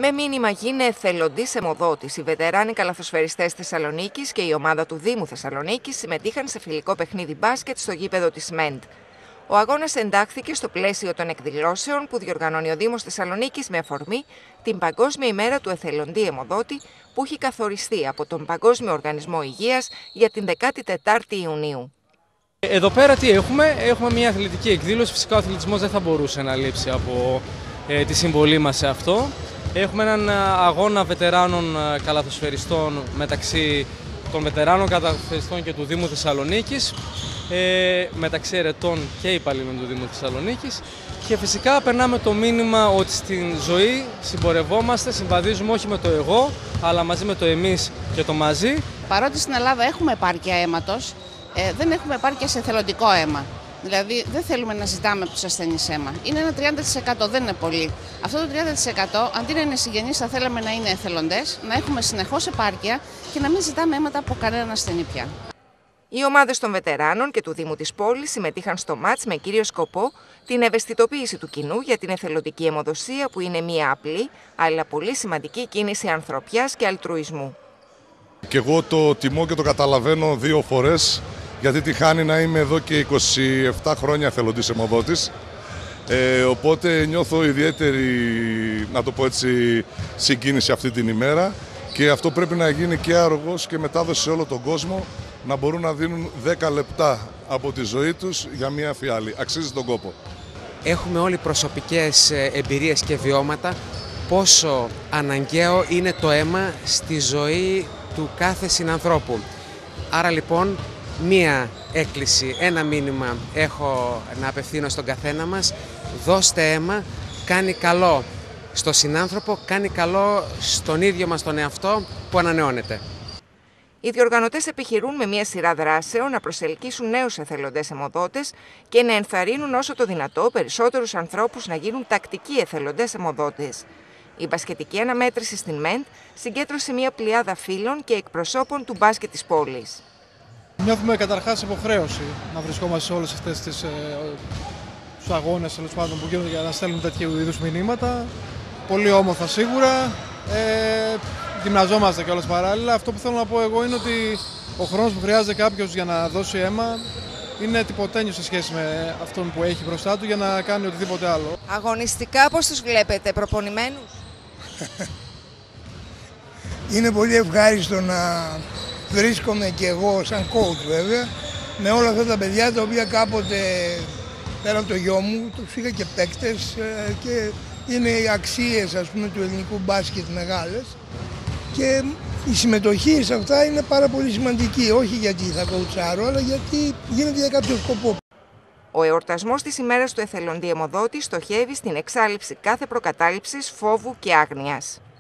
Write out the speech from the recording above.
Με μήνυμα γίνε εθελοντής αιμοδότης, οι βετεράνοι καλαθοσφαιριστές Θεσσαλονίκης και η ομάδα του Δήμου Θεσσαλονίκης συμμετείχαν σε φιλικό παιχνίδι μπάσκετ στο γήπεδο της ΜΕΝΤ. Ο αγώνας εντάχθηκε στο πλαίσιο των εκδηλώσεων που διοργανώνει ο Δήμος Θεσσαλονίκης με αφορμή την Παγκόσμια ημέρα του εθελοντή αιμοδότη που έχει καθοριστεί από τον Παγκόσμιο Οργανισμό Υγείας για την 14η Ιουνίου. Εδώ πέρα τι έχουμε μια αθλητική εκδήλωση. Φυσικά ο αθλητισμός δεν θα μπορούσε να λείψει από τη συμβολή μας σε αυτό. Έχουμε έναν αγώνα βετεράνων καλαθοσφαιριστών μεταξύ των βετεράνων καλαθοσφαιριστών και του Δήμου Θεσσαλονίκης, μεταξύ ερετών και υπαλλήλων του Δήμου Θεσσαλονίκης, και φυσικά περνάμε το μήνυμα ότι στην ζωή συμπορευόμαστε, συμβαδίζουμε όχι με το εγώ, αλλά μαζί με το εμείς και το μαζί. Παρότι στην Ελλάδα έχουμε επάρκεια αίματος, δεν έχουμε επάρκεια σε εθελοντικό αίμα. Δηλαδή δεν θέλουμε να ζητάμε από τους ασθενείς αίμα. Είναι ένα 30%, δεν είναι πολύ. Αυτό το 30% αντί να είναι συγγενείς θα θέλαμε να είναι εθελοντές, να έχουμε συνεχώς επάρκεια και να μην ζητάμε αίματα από κανέναν ασθενή πια. Οι ομάδες των βετεράνων και του Δήμου της πόλης συμμετείχαν στο μάτς με κύριο σκοπό την ευαισθητοποίηση του κοινού για την εθελοντική αιμοδοσία, που είναι μια απλή αλλά πολύ σημαντική κίνηση ανθρωπιάς και αλτρουισμού. Και εγώ το τιμώ και το καταλαβαίνω δύο φορές, γιατί τη χάνει να είμαι εδώ και 27 χρόνια εθελοντής αιμοδότης. Οπότε νιώθω ιδιαίτερη, να το πω έτσι, συγκίνηση αυτή την ημέρα, και αυτό πρέπει να γίνει και άργος και μετάδοση σε όλο τον κόσμο, να μπορούν να δίνουν 10 λεπτά από τη ζωή τους για μια φιάλη. Αξίζει τον κόπο. Έχουμε όλοι προσωπικές εμπειρίες και βιώματα πόσο αναγκαίο είναι το αίμα στη ζωή του κάθε συνανθρώπου. Άρα λοιπόν μία έκκληση, ένα μήνυμα έχω να απευθύνω στον καθένα μας: δώστε αίμα, κάνει καλό στο συνάνθρωπο, κάνει καλό στον ίδιο μας τον εαυτό που ανανεώνεται. Οι διοργανωτές επιχειρούν με μια σειρά δράσεων να προσελκύσουν νέους εθελοντές αιμοδότες και να ενθαρρύνουν όσο το δυνατό περισσότερους ανθρώπους να γίνουν τακτικοί εθελοντές αιμοδότες. Η μπασκετική αναμέτρηση στην ΜΕΝΤ συγκέντρωσε μια πλειάδα φίλων και εκπροσώπων του μπάσκετ της πόλης. Νιώθουμε καταρχάς υποχρέωση να βρισκόμαστε σε όλες αυτές τις αγώνες που γίνονται για να στέλνουν τέτοιου είδους μηνύματα. Πολύ όμορφα σίγουρα. Γυμναζόμαστε κιόλας παράλληλα. Αυτό που θέλω να πω εγώ είναι ότι ο χρόνος που χρειάζεται κάποιος για να δώσει αίμα είναι τυποτένιος σε σχέση με αυτόν που έχει μπροστά του για να κάνει οτιδήποτε άλλο. Αγωνιστικά πώς τους βλέπετε, προπονημένους? Είναι πολύ ευχάριστο να βρίσκομαι και εγώ σαν coach βέβαια με όλα αυτά τα παιδιά τα οποία κάποτε πέρα από το γιο μου τους είχα και παίκτες και είναι οι αξίες, ας πούμε, του ελληνικού μπάσκετ μεγάλες, και η συμμετοχή σε αυτά είναι πάρα πολύ σημαντική, όχι γιατί θα κοουτσάρω αλλά γιατί γίνεται για κάποιο σκοπό. Ο εορτασμός της ημέρας του εθελοντή αιμοδότη στοχεύει στην εξάλειψη κάθε προκατάληψης, φόβου και άγνοιας.